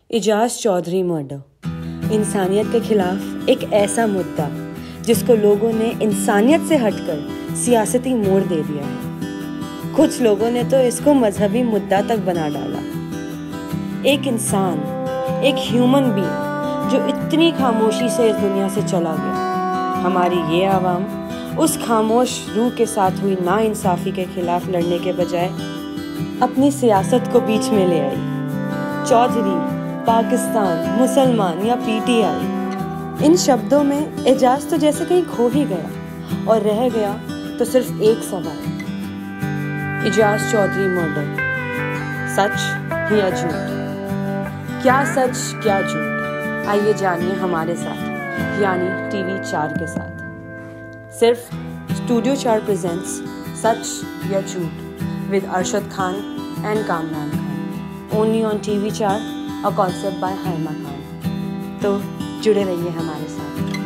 Ijaz Chaudhary murder इंसानियत के खिलाफ एक ऐसा मुद्दा जिसको लोगों ने इंसानियत से हटकर सियासती मोड़ दे दिया है। कुछ लोगों ने तो इसको मजहबी मुद्दा तक बना डाला। एक इंसान, एक ह्यूमन बीइंग जो इतनी खामोशी से इस दुनिया से चला गया। हमारी ये आवाम उस खामोश रूह के साथ हुई नाइंसाफ़ी के खिलाफ लड़ने के बजाय अपनी सियासत को बीच में ले आई। चौधरी, पाकिस्तान, मुसलमान या पीटीआई, इन शब्दों में एजाज तो जैसे कहीं खो ही गया और रह गया तो सिर्फ एक सवाल, इजाज चौधरी मर्डर, सच या झूठ? क्या सच क्या झूठ? आइए जानिए हमारे साथ, यानी टीवी 4 के साथ। सिर्फ स्टूडियो 4 प्रेजेंट्स सच या झूठ with Arshad Khan and Kamran Khan, only on TV 4, a concept by Haima Khan. तो जुड़े रहिए हमारे साथ।